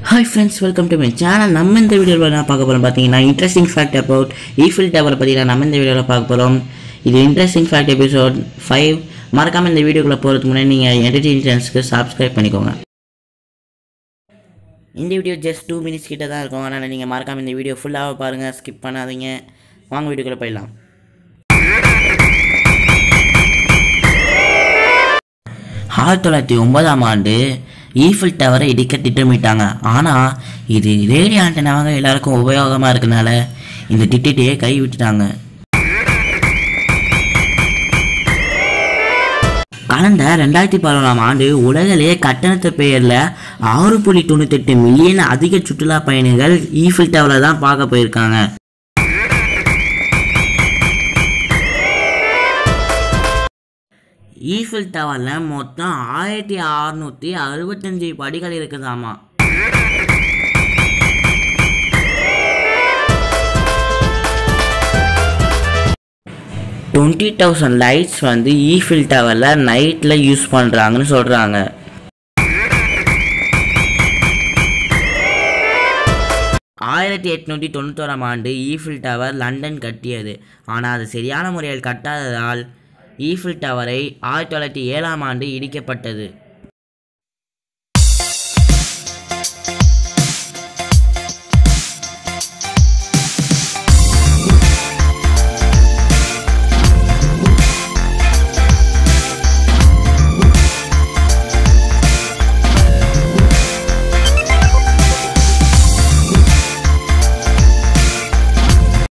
Hi friends, welcome to my channel. நம்ம இந்த வீடியோல என்ன பார்க்க போறோம் பாத்தீங்கன்னா interesting fact about Eiffel tower பத்தி தான் நம்ம இந்த வீடியோல பார்க்க போறோம். இது இன்ட்ரஸ்டிங் ஃபேக்ட் எபிசோட் 5. மறக்காம இந்த வீடியோக்குள்ள போறதுக்கு முன்னாடி நீங்க என்டர்டெயின்மென்ட் சேனலுக்கு Subscribe பண்ணிக்கோங்க. இந்த வீடியோ just 2 minutes கிட்ட தான் இருக்கும். அதனால நீங்க மறக்காம இந்த வீடியோ ஃபுல்லாவே பாருங்க, skip பண்ணாதீங்க. வாங்க வீடியோக்குள்ள போய்லாம். 1909ஆம் ஆண்டு ஈஃபில் டவரை இடிக்க திட்டமிட்டாங்க. ஆனால் இது ரேடியோ ஆண்டனாவாக எல்லாருக்கும் உபயோகமாக இருக்கனால இந்த திட்டத்தையே கைவிட்டுட்டாங்க. கடந்த 2011ஆம் ஆண்டு உலகிலேயே கட்டணத்து பெயரில் 6.98 மில்லியன் அதிக சுற்றுலா பயணிகள் ஈஃபில் டவரை தான் பார்க்க போயிருக்காங்க. ஈஃபில் டவரில் மொத்தம் 1665 படிகள் இருக்குதாமா. $20,000 லைட்ஸ் ஈஃபில் டவரில் நைட்டில் யூஸ் பண்ணுறாங்கன்னு சொல்கிறாங்க. ஆண்டு ஈஃபில் டவர் லண்டன் கட்டியது. ஆனால் அது சரியான முறையில் கட்டாததால் ஈஃபில் டவரை 1907ஆம் ஆண்டு இடிக்கப்பட்டது.